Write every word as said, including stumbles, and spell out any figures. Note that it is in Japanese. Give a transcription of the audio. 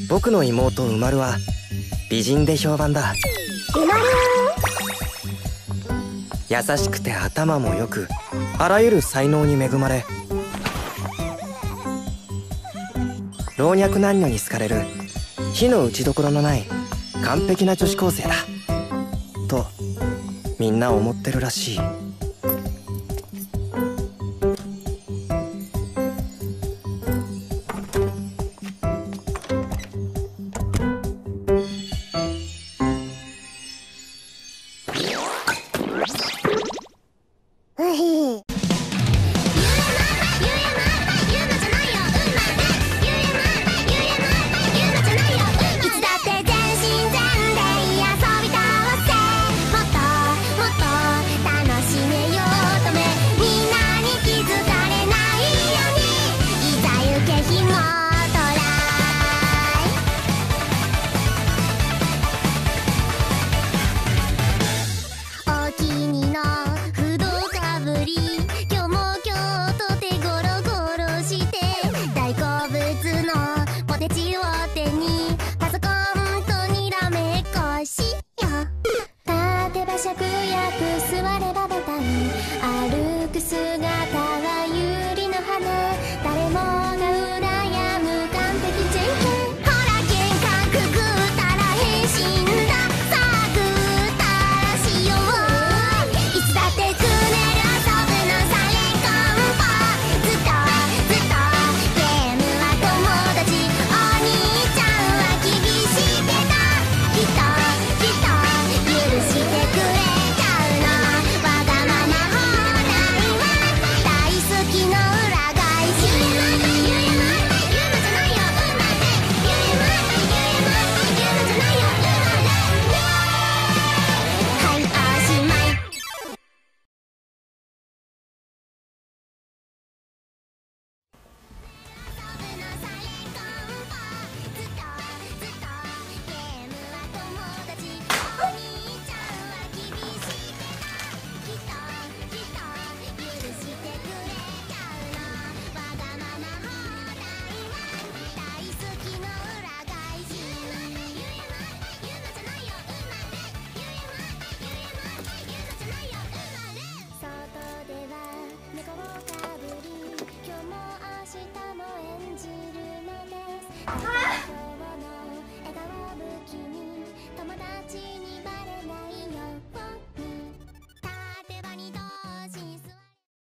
僕の妹うまるは美人で評判だ。 うまる優しくて頭も良く、あらゆる才能に恵まれ、老若男女に好かれる非の打ちどころのない完璧な女子高生だとみんな思ってるらしい。 はい。